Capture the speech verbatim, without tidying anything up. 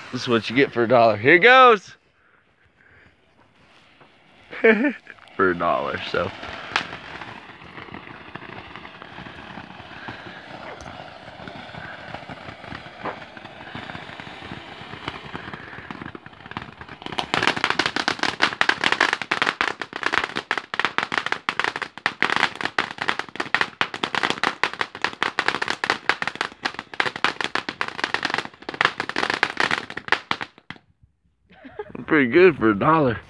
This is what you get for a dollar. Here goes. For a dollar, so. Pretty good for a dollar.